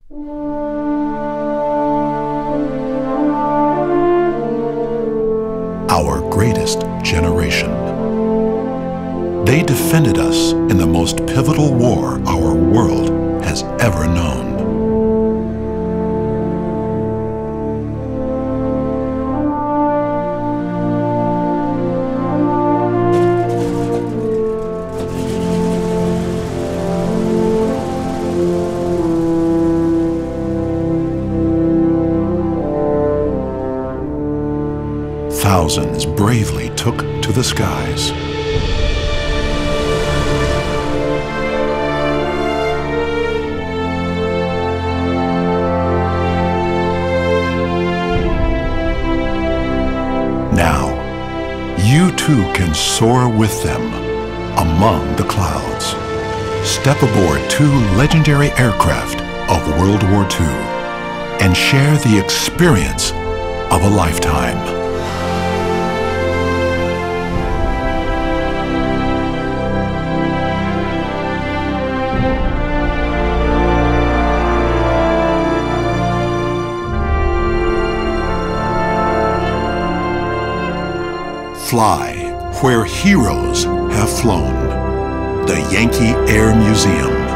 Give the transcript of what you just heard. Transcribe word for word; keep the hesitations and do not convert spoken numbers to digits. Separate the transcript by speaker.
Speaker 1: Our greatest generation. They defended us in the most pivotal war our world has ever known. Thousands bravely took to the skies. Now, you too can soar with them among the clouds. Step aboard two legendary aircraft of World War Two and share the experience of a lifetime. Fly where heroes have flown. The Yankee Air Museum.